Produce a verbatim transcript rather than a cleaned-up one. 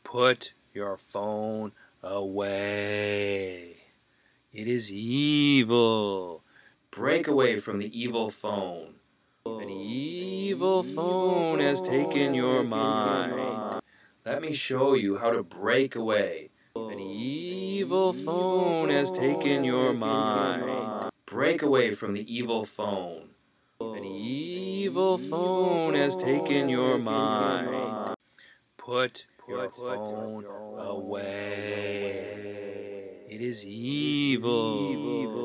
Put your phone away. It is evil. Break away from the evil phone. An evil phone has taken your mind. Let me show you how to break away. An evil phone has taken your mind. Break away from the evil phone. An evil phone has taken your mind. Put your phone away. It is evil.